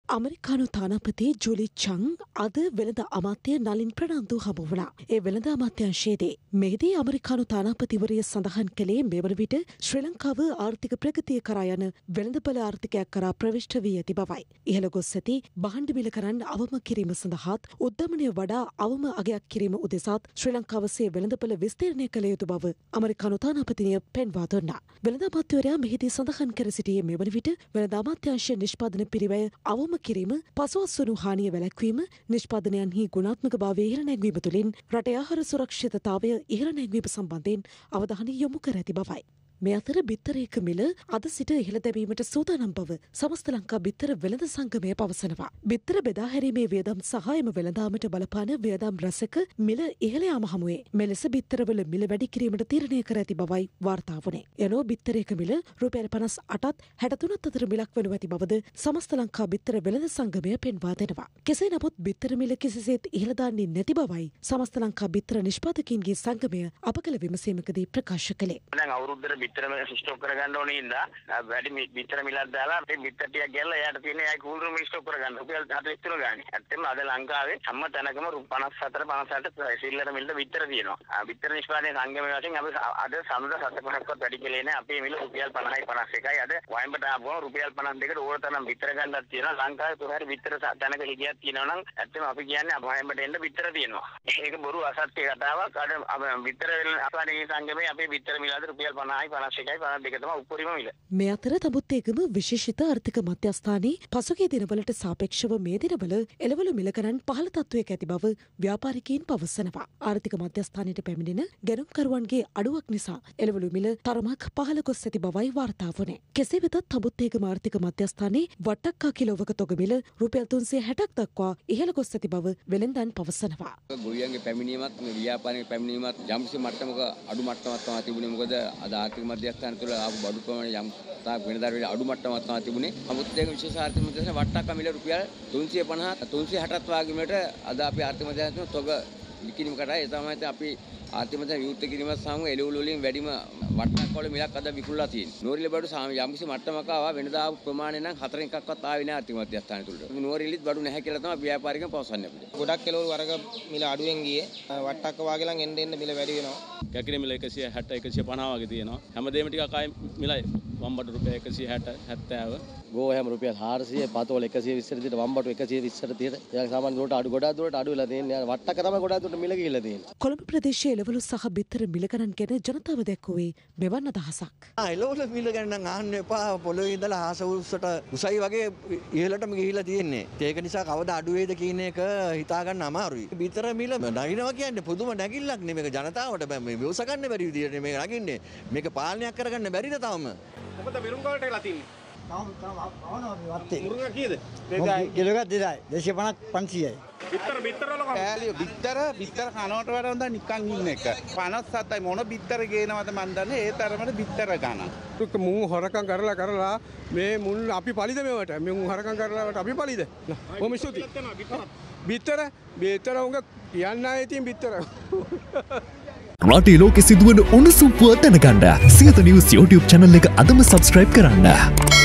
අමරිකානු තානාපති ජුලි චං අද වෙළඳ අමාත්‍ය නලින් ප්‍රනාන්දු හමු වුණා. ඒ වෙළඳ අමාත්‍යංශයේදී මෙහිදී අමරිකානු තානාපතිවරිය සඳහන් කළේ මෙවන විට ශ්‍රී ලංකාව ආර්ථික ප්‍රගතිය කරා යන වෙළඳපොළ ආර්ථිකයක් කරා ප්‍රවිෂ්ඨ වී ඇති බවයි. ඉහළ ගොස් ඇති භාණ්ඩ මිල කරන් අවම කිරීම සඳහාත් උද්දමනය වඩා අවම අගයක් කිරීම උදෙසාත් ශ්‍රී ලංකාවසේ වෙළඳපොළ විස්තීර්ණය කළ යුතු බව අමරිකානු තානාපතිනිය පෙන්වා දුන්නා. වෙළඳ අමාත්‍යවරයා මෙහිදී සඳහන් කර සිටියේ මෙවන විට වෙළඳ අමාත්‍යාංශ නිෂ්පාදන පිරිවැය අවම කිරීම පසුවස්සුණු හානිය වැළැක්වීම නිෂ්පාදනයන්හි ගුණාත්මක භාවය ඉහළ නැංවීම තුළින් රටේ ආහාර සුරක්ෂිතතාවය ඉහළ නැංවීම සම්බන්ධයෙන් අවධානය යොමු කර ඇති බවයි. මේ අතර බිත්තරයක මිල අද සිට ඉහළ දැමීමට සූදානම් බව සමස්ත ලංකා බිත්තර වෙළඳ සංගමය පවසනවා. බිත්තර බෙදා හැරීමේ වියදම් සහ එම වෙළඳාමට බලපාන වියදම් රැසක මිල ඉහළ යාම හමුවේ මෙලෙස බිත්තරවල මිල වැඩි කිරීමට තීරණය කර ඇති බවයි වාර්තා වුණේ. යනෝ බිත්තරයක මිල රුපියල් 58ත් 63ත් අතර මිලක් වනු ඇති බවද සමස්ත ලංකා බිත්තර වෙළඳ සංගමය පෙන්වා දෙනවා. කෙසේ නමුත් බිත්තර මිල කිසිසේත් ඉහළ දාන්නේ නැති බවයි සමස්ත ලංකා බිත්තර නිෂ්පාදකයින්ගේ සංගමය අප කළ විමසීමකදී ප්‍රකාශ කළේ. බිත්තර ස්ටොක් කරගන්න ඕනේ ඉඳා වැඩි බිත්තර මිලක් දාලා අපේ බිත්තර ටිකක් ගැල්ලා එයාට තියෙන ඒ කූල් රූම් ස්ටොක් කරගන්න රුපියල් 43 ගානේ. ඇත්තටම අද ලංකාවේ හැම තැනකම 54 58 සිල්ලර මිලට බිත්තර තියෙනවා. බිත්තර නිෂ්පාදනයේ සංගමයේ වශයෙන් අපි අද සමහර 7.5ක්වත් වැඩි කෙලේ නැහැ. අපේ මිල රුපියල් 50යි 51යි. අද වයින්බට ආවම රුපියල් 52කට ඕන තරම් බිත්තර ගන්නක් තියෙනවා. ලංකාවේ කොහේ හරි බිත්තර තැනක හිටියක් තියෙනවා නම් ඇත්තටම අපි කියන්නේ වයින්බට එන්න බිත්තර තියෙනවා. ඒක බොරු අසත්‍ය කතාවක්. අද බිත්තර අපේ සංගමයේ අපේ බිත්තර මිල අද රුපියල් 50යි 51යි. මේ අතර තමුත්තේගම විශේෂිත ආර්ථික මධ්‍යස්ථානයේ පසුගිය දිනවලට සාපේක්ෂව මේ දිනවල එළවලු මිල ගණන් පහළ තත්ත්වයක ඇති බව ව්‍යාපාරිකයින් පවසනවා. ආර්ථික මධ්‍යස්ථානයට පැමිණෙන ගැනුම්කරුවන්ගේ අඩුවක් නිසා එළවලු මිල තරමක් පහළ ගොස් ඇති බවයි වාර්තා වුණේ. කෙසේ වෙතත් තමුත්තේගම ආර්ථික මධ්‍යස්ථානයේ වට්ටක්කා කිලෝවක තොග මිල රුපියල් 360ක් දක්වා ඉහළ ගොස් ඇති බව වෙළෙන්දන් පවසනවා. ගොවියන්ගේ පැමිණීමත් මේ ව්‍යාපාරික පැමිණීමත් යම්කිසි මට්ටමක අඩු මට්ටමක් තමයි තිබුණේ. මොකද අද ආර්ථික මධ්‍යස්ථාන තුළ ආපු බඩු ප්‍රමාණය යම් තාක් වෙනදාට වඩා අඩු මට්ටමක් තමයි තිබුණේ. නමුත් ඒක විශේෂ ආර්ථික මධ්‍යස්ථාන වට්ටක්කා මිල රුපියල් 350 360ත් වගේ මිලට අද අපි ආර්ථික මධ්‍යස්ථාන තොග විකිණීම කරා. ඒ තමයි අපි ආර්ථික මධ්‍යස්ථාන විවෘත කිරීම සමග එළවලු වලින් වැඩිම වට්ටක්කා වල මිලක් අද විකුණලා තියෙනවා. නෝරිලි බඩු යම්කිසි මට්ටමක ආවා වෙනදා ආපු ප්‍රමාණය නම් 4 එකක්වත් ආවේ නැහැ ආර්ථික මධ්‍යස්ථාන තුළට. නෝරිලිත් බඩු නැහැ කියලා තමයි ව්‍යාපාරිකයන් පවසන්නේ අපිට. ගොඩක් එළවලු වර්ග මිල අඩුවෙන් ගියේ. වට්ටක්කා වාගේ නම් එන්න මිල වැඩි වෙනවා. කැකිරි මිල 160 150 වගේ තියෙනවා. හැමදේම ටිකක් ආයේ මිලයි වම්බඩු රුපියල් 160 70 ගෝහැම රුපියල් 400 පතෝල 120 විතර වම්බඩු 120 විතර ඒක සාමාන්‍ය දුරට අඩු ගොඩාක් දුරට අඩු වෙලා තියෙන්නේ. වට්ටක්ක තමයි ගොඩාක් දුරට මිල ගිහිල්ලා තියෙන්නේ. කොළඹ ප්‍රදේශයේ එළවලු සහ බිත්තර මිල ගණන් ගැන ජනතාව දැක්වුවේ මෙවන් අදහසක්. එළවලු මිල ගැන නම් අහන්න එපා. පොළොවේ ඉඳලා ආස උස්සට උසයි වගේ ඉහළටම ගිහිල්ලා තියෙන්නේ. ඒක නිසා කවදා අඩු වේද කියන එක හිතා ගන්න අමාරුයි. බිත්තර මිල නගිනවා කියන්නේ පුදුම නැගිල්ලක් නේ. මේක ජනතාවට මේ විවස ගන්න බැරි විදියට මේක නගින්නේ. මේක පාලනයක් කරගන්න බැරිද තාම? මොකද වෙරුම් කාලට වෙලා තින්නේ. මුරුංගා කීයද? 2000 කිලෝ එකක් 250 500යි. බිත්තර වල කෑලිය බිත්තර කනවට වඩා හොඳ නිකන් ඉන්න එක. 57යි මොන බිත්තර ගේනවද මන් දන්නේ. ඒ තරමට බිත්තර ගන්න. මුන් හොරකම් කරලා මේ මුන් අපි පලිද මේවට. මුන් හොරකම් කරලාට අපි පලිද. කොහොම ස්තුති. බිත්තර උංග කියන්න ආයේ තියෙන බිත්තර. රටේ ලෝකෙ සිදුවන උණුසුම් පුවත් දැනගන්න සියත නිවුස් YouTube channel එක අදම subscribe කරන්න.